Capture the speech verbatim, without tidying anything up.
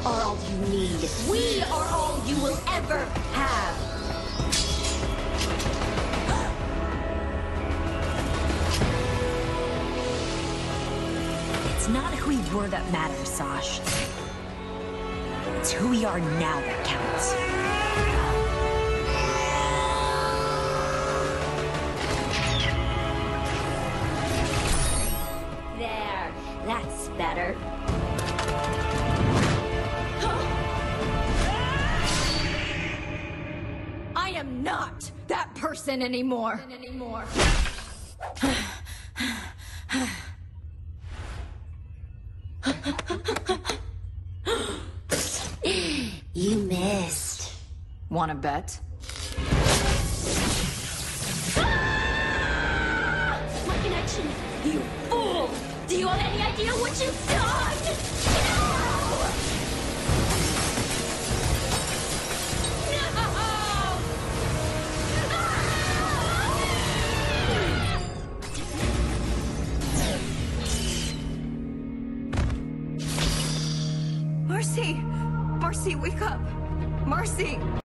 are all you need. We are all you will ever have. It's not who we were that matters, Sash. It's who we are now that counts. There, that's better. I am not that person anymore. anymore. You missed. Wanna bet? Ah! My connection! You fool! Do you have any idea what you've done? No! No! Marcy! Marcy, wake up! Marcy!